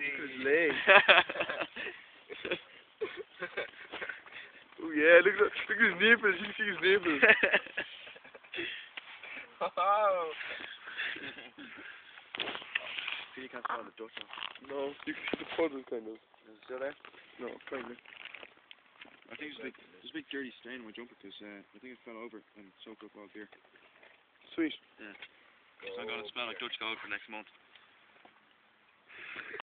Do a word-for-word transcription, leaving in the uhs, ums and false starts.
Look at his legs. Oh yeah, look at look at his nipples. You can see his nipples. Oh. You can't smell the Dutch one. No, you can see the puddle kind of. Is it still there? No, kind of. I think there's a big, there's a big dirty stain on my jumper because uh, I think it fell over and soaked up all beer. Sweet. Yeah. So I'm going to smell like Dutch gold for next month.